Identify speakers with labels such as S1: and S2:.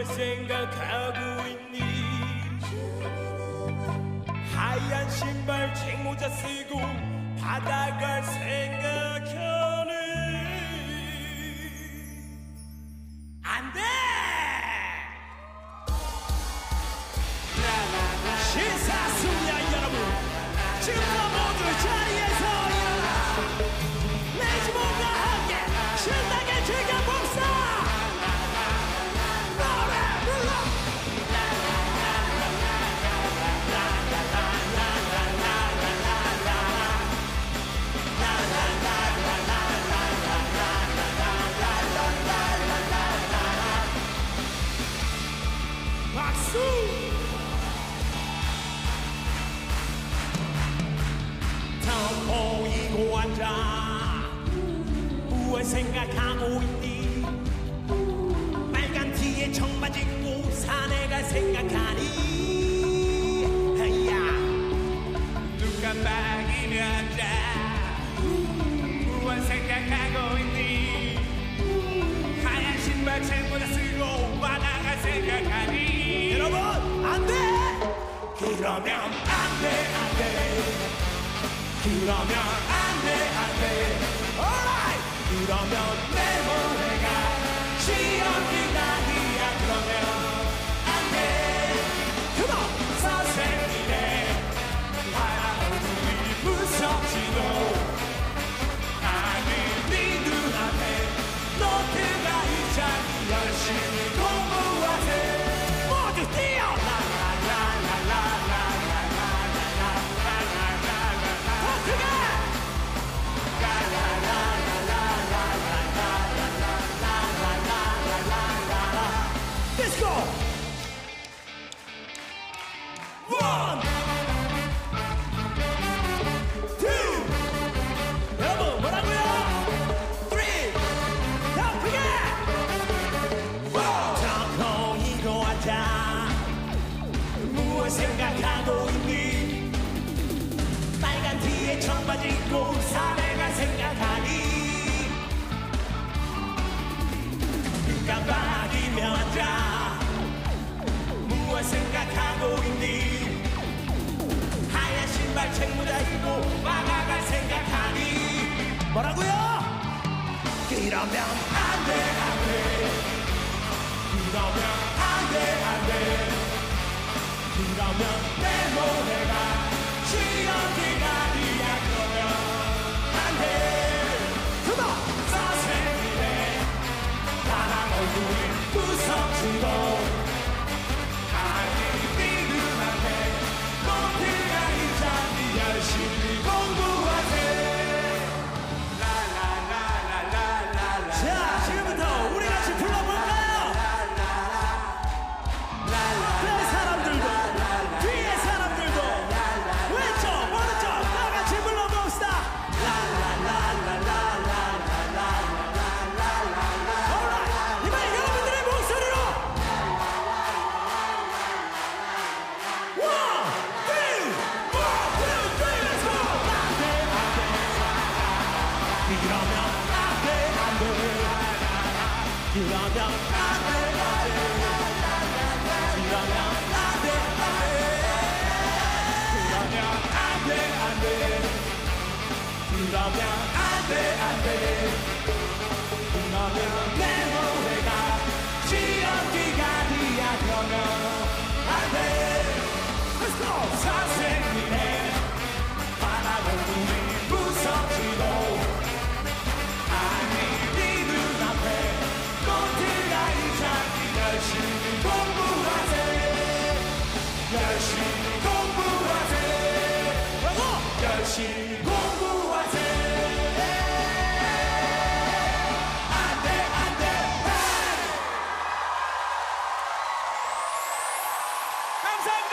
S1: 뭘 생각하고 있니? 하얀 신발 책모자 쓰고 바다 갈 생각하니? 안 돼! 신사숙녀 여러분, 지금부터 모두 자리에서 일어나 내 주먹과 함께 신나게 즐겨봅시다. 노래 불러. 박수. 텅 보이고 앉아 무엇 생각하고 있니? 빨간 티에 청바지 입고 산에 갈 생각하니? 야 누가 막이며 앉아 무엇 생각하고 있니? 하얀 신발 책모자 쓰고 바다 갈 생각하니? 여러분 안돼! 그러면 안돼 안돼. 그러면 안돼 alright. 그러면 내 모래가 시험기가 아니야. 그러면 안돼. Come on. 선생님의 바람 얼굴이 무섭지도 아니 네 눈앞에 노트가 있자니 열심히 공부하세. 모두 뛰어. Let's go! One! Two! 여러분 뭐라고요? Three! 더 크게! 텅 보이고 앉아 무엇 생각하고 있니? 빨간 티에 청바지 입고 산에 갈 생각하니? 깜빡이며 앉아 무엇 생각하고 있니? 하얀 신발 책모자 입고 막아갈 생각하니? 뭐라고요? 그러면 안돼 안돼. 그러면 안돼 안돼. 그러면 내 모래가 시험기간이야. 그러면 안돼. Come on. 선생님의 바람 얼굴이 무섭지도 아니 네 눈앞에 노트가 있자니 열심히 공부하세. 라라라라라라. 자 지금부터 우리 같이 불러볼까요? 앞에 사람들도 뒤에 사람들도 왼쪽 오른쪽 다 같이 불러봅시다. 라라라라라라라라라라라라. 이번에 여러분들의 목소리로 One, two, let's go. 안돼 안돼. 그러면 안돼 안돼. 그러면 안돼 안돼. 그러면 안돼 안돼. 그러면 안돼 안돼. 그러면 내 모래가 시험기간이야. 그러면 안돼. Let's go. 선생님의 바람 얼굴이 무섭지도 아니 네 눈앞에 노트가 있자니 열심히 공부하세. 열심히 공부하세. 뭐라고? 열심히 공부하세. 안돼 안돼. 감사합니다.